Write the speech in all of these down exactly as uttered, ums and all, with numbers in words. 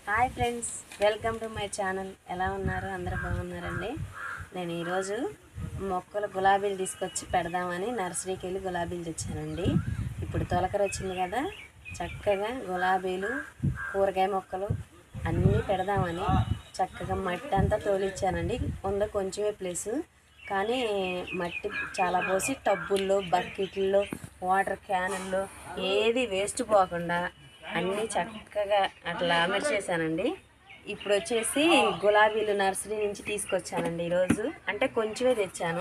Hi friends, welcome to my channel. ఎలా ఉన్నారు? అందరూ బాగున్నారండి. నేను ఈరోజు మొక్కలు గులాబీలు తీసుకొచ్చి పెడదామని నర్సరీకి వెళ్ళి గులాబీలు తెచ్చానండి. ఇప్పుడు తొలకరి వచ్చింది కదా, చక్కగా గులాబీలు కూరగాయ మొక్కలు అన్నీ పెడదామని చక్కగా మట్టి అంతా తోలిచ్చానండి. ఉంద కొంచెమే ప్లేసు, కానీ మట్టి చాలా పోసి టబ్బుల్లో, బకెట్లో, వాటర్ క్యానుల్లో ఏది వేస్ట్ పోకుండా అన్నీ చక్కగా అట్లా అమర్చేసానండి. ఇప్పుడు వచ్చేసి గులాబీలు నర్సరీ నుంచి తీసుకొచ్చానండి ఈరోజు. అంటే కొంచెమే తెచ్చాను.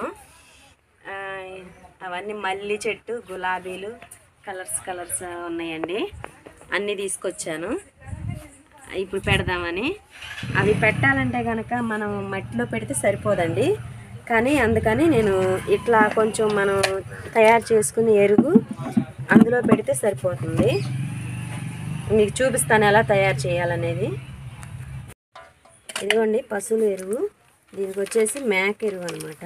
అవన్నీ మల్లి చెట్టు, గులాబీలు కలర్స్ కలర్స్ ఉన్నాయండి. అన్నీ తీసుకొచ్చాను ఇప్పుడు పెడదామని. అవి పెట్టాలంటే కనుక మనం మట్టిలో పెడితే సరిపోదండి, కానీ అందుకని నేను ఇట్లా కొంచెం మనం తయారు చేసుకుని ఎరువు అందులో పెడితే సరిపోతుంది. మీకు చూపిస్తాను ఎలా తయారు చేయాలనేది. ఇదిగోండి పశువుల ఎరువు. దీనికి వచ్చేసి మేక ఎరువు అనమాట.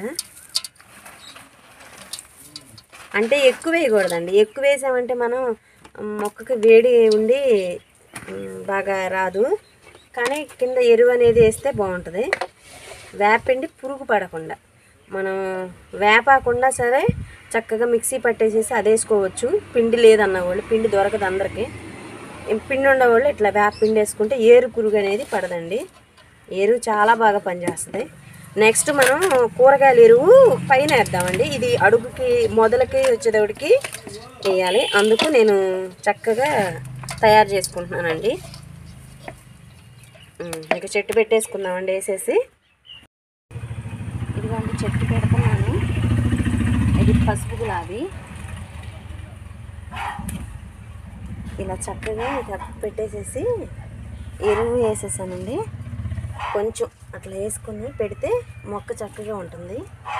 అంటే ఎక్కువ వేయకూడదండి. ఎక్కువ వేసామంటే మనం మొక్కకి వేడి ఉండి బాగా రాదు, కానీ కింద ఎరువు అనేది వేస్తే బాగుంటుంది. వేపిండి పురుగు పడకుండా మనం వేపాకుండా సరే చక్కగా మిక్సీ పట్టేసేసి అది వేసుకోవచ్చు. పిండి లేదన్న వాళ్ళు, పిండి దొరకదు అందరికీ. పిండి ఉండేవాళ్ళు ఇట్లా వేపపిండి వేసుకుంటే ఏరు పురుగు అనేది పడదండి. ఎరువు చాలా బాగా పనిచేస్తుంది. నెక్స్ట్ మనం కూరగాయల ఎరువు పైన వేద్దామండి. ఇది అడుగుకి మొదలకి వచ్చేటప్పటికి వేయాలి. అందుకు నేను చక్కగా తయారు చేసుకుంటున్నానండి. ఇక చెట్టు పెట్టేసుకుందామండి వేసేసి. ఇదిగోండి చెట్టు పెడుతున్నాను. ఇది పసుపు గులాబీ. ఇలా చక్కగా కప్పు పెట్టేసేసి ఎరువు వేసేసానండి. కొంచెం అట్లా వేసుకొని పెడితే మొక్క చక్కగా ఉంటుంది.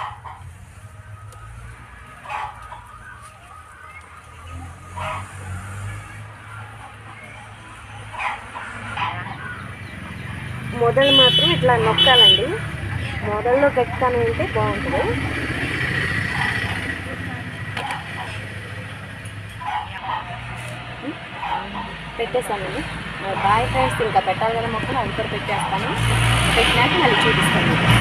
మొదలు మాత్రం ఇట్లా నొక్కాలండి. మొదల్లో గట్టిగానే ఉంటే బాగుంటుంది. పెట్టేసానండి. Bye friends. ఇంకా పెట్టాలి కదా మొక్కలు, అవి కూడా పెట్టేస్తాను. పెట్టినాక మళ్ళీ చూపిస్తాను.